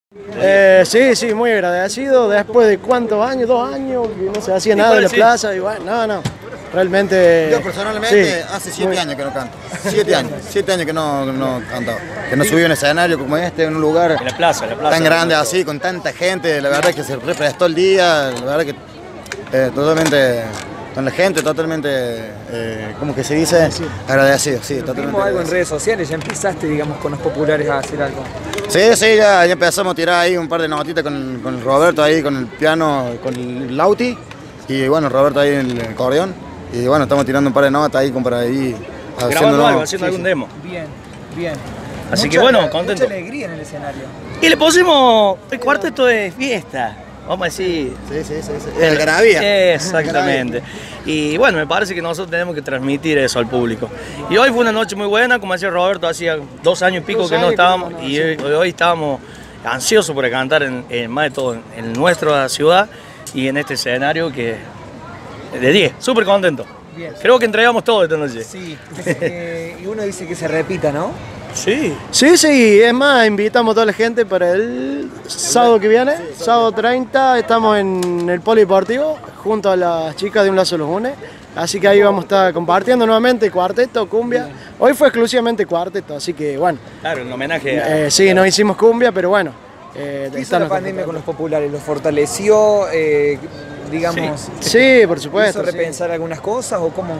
Sí, sí, muy agradecido. Después de cuántos años, 2 años, que no se hacía nada en la plaza. Y bueno, no, realmente. Yo personalmente sí, hace 7 años que no canto. 7 años que no canto. Que no subí a un escenario como este, en un lugar En la plaza. tan grande así, con tanta gente. La verdad que se prestó el día. La verdad que totalmente. Con la gente totalmente, ¿cómo que se dice? Agradecido, sí, totalmente. Vimos algo en redes sociales, ya empezaste, digamos, con los populares a hacer algo. Sí, sí, ya empezamos a tirar ahí un par de notitas con el Roberto ahí, con el piano, con el Lauti. Y bueno, Roberto ahí en el acordeón. Y bueno, estamos tirando un par de notas ahí como para ahí. Grabando algo, haciendo algún demo. Bien, bien. Así que bueno, contento. Mucha alegría en el escenario. Y le pusimos el cuarteto de fiesta. Vamos a decir. Sí. El Gravía. Exactamente. Y bueno, me parece que nosotros tenemos que transmitir eso al público. Y hoy fue una noche muy buena, como decía Roberto, hacía 2 años y pico que no estábamos. Y hoy estábamos ansiosos por cantar más de todo en nuestra ciudad y en este escenario que de 10, súper contento. Bien. Creo que entregamos todo esta noche. Sí, y uno dice que se repita, ¿no? Sí. Sí, es más, invitamos a toda la gente para el sábado que viene, sábado 30, estamos en el Polideportivo, junto a las chicas de Un Lazo los Une, así que ahí vamos a estar compartiendo nuevamente cuarteto, cumbia. Hoy fue exclusivamente cuarteto, así que bueno. Claro, en homenaje a... Sí, no hicimos cumbia, pero bueno. ¿Qué hizo la pandemia con los populares? ¿Los fortaleció? Digamos, sí, por supuesto. ¿Hizo repensar algunas cosas o cómo?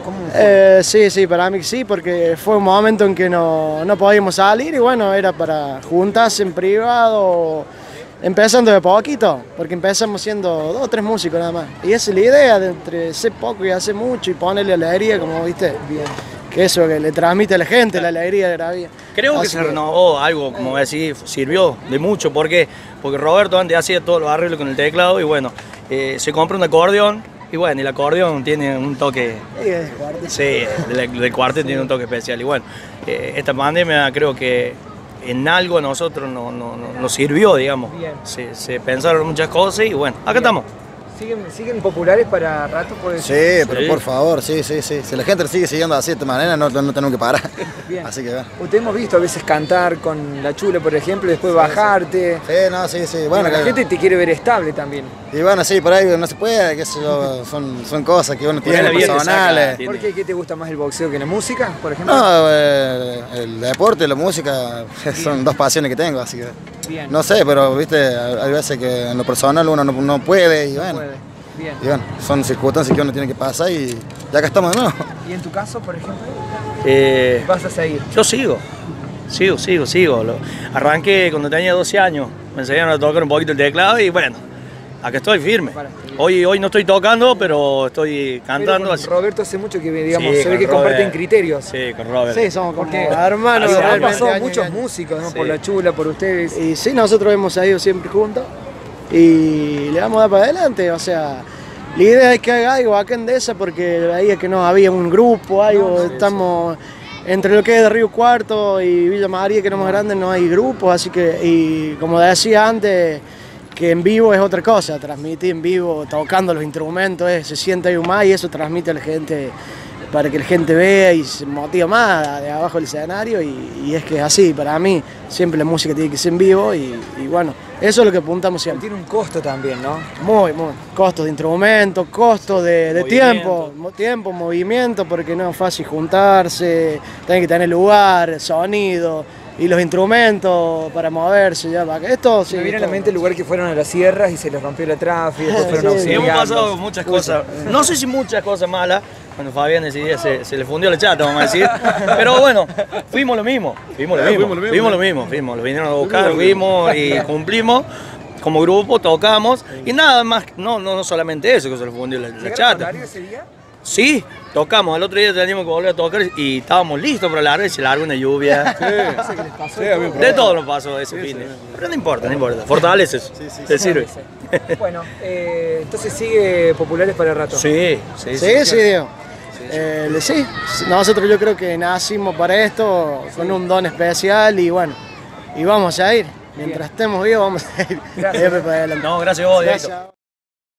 Sí, para mí sí, porque fue un momento en que no podíamos salir y bueno, era para juntarse en privado, empezando de poquito, porque empezamos siendo 2 o 3 músicos nada más. Y esa es la idea, de entre ser poco y hacer mucho y ponerle alegría, como viste, bien. Que eso que le transmite a la gente, la alegría de la vida. Creo que se renovó algo, como decir, sirvió de mucho. ¿Por qué? Porque Roberto antes hacía todos los arreglos con el teclado y bueno, se compró un acordeón y bueno, y el acordeón tiene un toque... Sí, del cuarteto tiene un toque especial. Y bueno, esta pandemia creo que en algo a nosotros nos sirvió, digamos. Se pensaron muchas cosas y bueno, acá estamos. ¿Siguen populares para rato? Sí, pero por favor, sí. Si la gente sigue siguiendo así de esta manera, no tenemos que parar. Bien. Así que Usted hemos visto a veces cantar con La Chula, por ejemplo, y después bajarte. Sí. Bueno, la gente te quiere ver estable también. Y bueno, sí, por ahí no se puede, qué sé yo, son cosas que uno tiene personales. ¿Por qué? ¿Qué te gusta más el boxeo que la música, por ejemplo? No, el deporte y la música son 2 pasiones que tengo, así que no sé, pero viste, hay veces que en lo personal uno no puede y bueno. Bien. Y bueno, son circunstancias que uno tiene que pasar y ya acá estamos de nuevo. ¿Y en tu caso, por ejemplo? ¿Vas a seguir? Yo sigo. Arranqué cuando tenía 12 años, me enseñaron a tocar un poquito el teclado y bueno, acá estoy firme. Hoy no estoy tocando, pero estoy cantando. Con Roberto hace mucho que digamos, se ve que comparten criterios. Sí, con Robert. Sí, somos como hermanos. Han pasado muchos músicos, ¿no? Por La Chula, por ustedes. Y sí, nosotros hemos ido siempre juntos y le vamos a dar para adelante, o sea, la idea es que haga algo acá en Dehesa porque veía que no había un grupo, algo, estamos entre lo que es de Río Cuarto y Villa María, que no es más grande, no hay grupos, así que, y como decía antes, que en vivo es otra cosa, transmitir en vivo, tocando los instrumentos, se siente ahí más y eso transmite a la gente, para que la gente vea y se motiva más de abajo del escenario y es que es así, para mí siempre la música tiene que ser en vivo y bueno, eso es lo que apuntamos siempre. Tiene un costo también, ¿no? Muy, costos de instrumentos, costos de tiempo, movimiento, porque no es fácil juntarse, tiene que tener lugar, sonido y los instrumentos para moverse. Esto sí. Me viene a la mente el lugar que fueron a las sierras y se les rompió la tráfico, después fueron a auxiliarlos. Hemos pasado muchas cosas, no sé si muchas cosas malas. Cuando Fabián decidía, se le fundió la chata, vamos a decir. Pero bueno, fuimos lo mismo. Lo vinieron a buscar, fuimos y cumplimos. Como grupo tocamos y nada más, no solamente eso, que se le fundió la chata. Ese día? Sí, tocamos. Al otro día teníamos que volver a tocar y estábamos listos para largar y se largó una lluvia. De todo nos pasó ese fin. Pero no importa. Fortalece eso. Te sirve. Bueno, entonces sigue populares para el rato. Sí, Diego. Sí, nosotros yo creo que nacimos para esto, con un don especial y bueno, y vamos a ir. Mientras estemos vivos vamos a ir. Gracias. No, gracias a vos, Diego.